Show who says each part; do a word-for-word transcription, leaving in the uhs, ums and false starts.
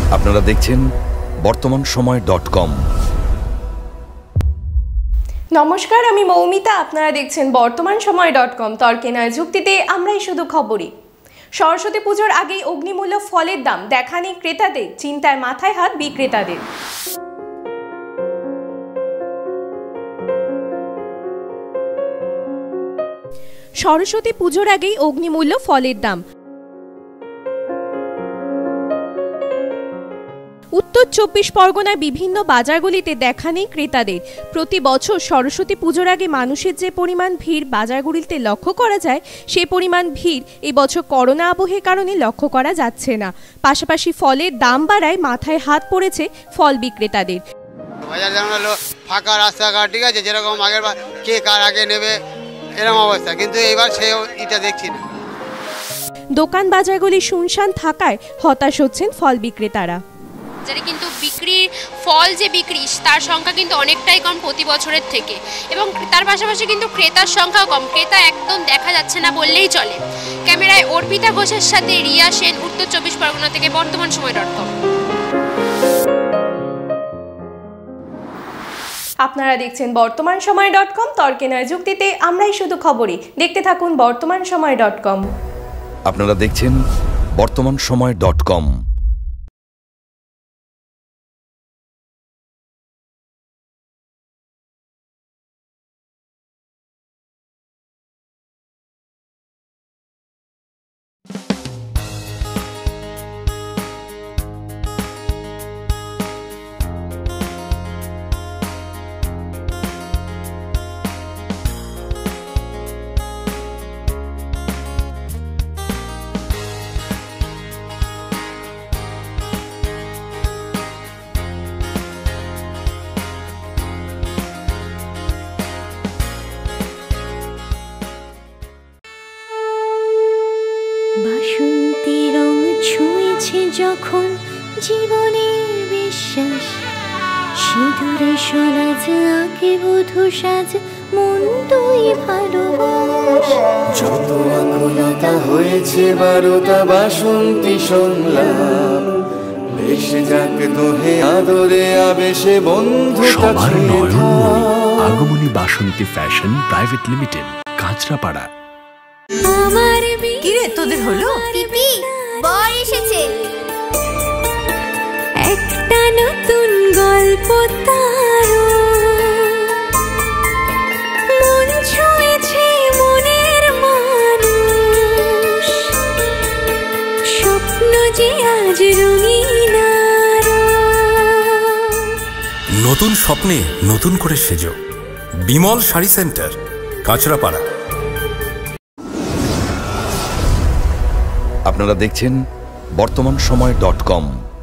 Speaker 1: আপনারা দেখছেন বর্তমান সময় ডট কম।
Speaker 2: নমস্কার, আমি মৌমিতা। আপনারা দেখছেন বর্তমান সময় ডট কম। তর্কে নয় যুক্তিতে আমরাই শুধু খবরই। সরস্বতী পুজোর আগেই অগ্নিমূল্য ফলের দাম দেখা নেই ক্রেতাদের, চিন্তায় মাথায় হাত বিক্রেতাদের। সরস্বতী পুজোর আগেই অগ্নিমূল্য ফলের দাম। উত্তর চব্বিশ পরগনায় বিভিন্ন বাজারগুলিতে দেখা নেই ক্রেতাদের। প্রতি বছর সরস্বতী পুজোর আগে মানুষের যে পরিমাণ ভিড় বাজারগুলিতে লক্ষ্য করা যায়, সে পরিমাণ ভিড় এবছর করোনা আবহের কারণে লক্ষ্য করা যাচ্ছে না। পাশাপাশি ফলের দাম বাড়ায় মাথায় হাত পড়েছে ফল বিক্রেতাদের।
Speaker 3: বাজার যেমন হলো ফাঁকা রাস্তাঘাট, ঠিক আছে, যেরকম আগের কে কার আগে নেবে এরকম অবস্থা, কিন্তু এইবার সেই এটা দেখছি না।
Speaker 2: দোকান বাজারগুলি শুনশান থাকায় হতাশ হচ্ছেন ফল বিক্রেতারা।
Speaker 4: কিন্তু বিক্রির ফল যে বিক্রি তার সংখ্যা কিন্তু অনেকটাই কম প্রতি বছরের থেকে, এবং তার পাশাপাশি কিন্তু ক্রেতার সংখ্যাও কম। ক্রেতা একদম দেখা যাচ্ছে না বললেই চলে। ক্যামেরায় অর্পিতা ঘোষের সাথে রিয়া সেন, উত্তর চব্বিশ পরগনা থেকে বর্তমান সময় ডট কম।
Speaker 2: আপনারা দেখছেন বর্তমান সময় ডট কম। তর্কে নয় যুক্তিতে আমরাই শুধু খবরই। দেখতে থাকুন বর্তমান সময় ডট কম।
Speaker 1: আপনারা দেখছেন বর্তমান সময় ডট কম।
Speaker 5: বাসন্তী রং ছুঁয়েছে যখন জীবনের বিশ্বাস, সিঁদুরে সরাজ আঁকে বধূ সাজ, মন তুই ভালোবাস।
Speaker 6: যত আকুলতা হয়েছে বারোটা বাসন্তী সংলাপ, বেশে যাক দোহে আদরে আবেশে বন্ধুতা ছুঁয়ে থাক।
Speaker 7: Agamani Basanti fashion private limited, Kanchrapara.
Speaker 5: আমার
Speaker 8: কি রে তোদের হলো?
Speaker 5: পিপি বর এসেছে। একটা নতুন গল্প তার মন ছুঁয়েছে মনের মানুষ, স্বপ্ন যে আজ রঙিন।
Speaker 9: নতুন স্বপ্নে নতুন করে সেজো, বিমল শাড়ি সেন্টার, কাঁচরাপাড়া।
Speaker 1: আপনারা দেখছেন বর্তমান সময় ডট কম।